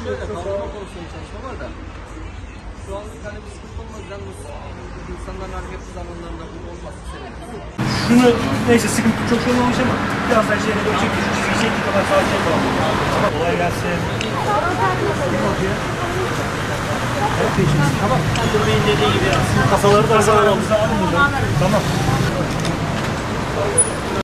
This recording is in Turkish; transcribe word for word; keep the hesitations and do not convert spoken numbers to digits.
şöyle kaldırma konusunda çalışma var da şu anlık hani bir sıkıntı olmaz. Yalnız insanların hareketli zamanlarında bu olması sebebi. Şunu neyse sıkıntı çok şey olmamış ama biraz daha şeyleri böyle çekti. Şu çizgi çekti kadar sadece yapalım. Kolay gelsin. Evet değişiriz. Tamam. Müdür Bey'in dediği gibi kasaları da alalım. Tamam.